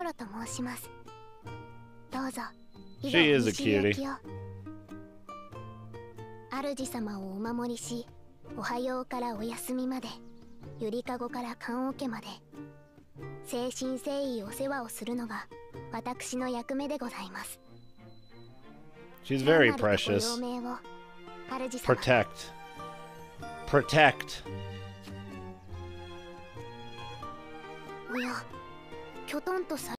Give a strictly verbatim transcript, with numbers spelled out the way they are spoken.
ロと申します。どうぞ。 She is a cutie. 主様をお守りし、おはようからお休みまで、ゆりかごから棺桶まで、誠心誠意お世話をするのが私の役目でございます。 She's very precious. Protect. Protect. おや、きょとんとさ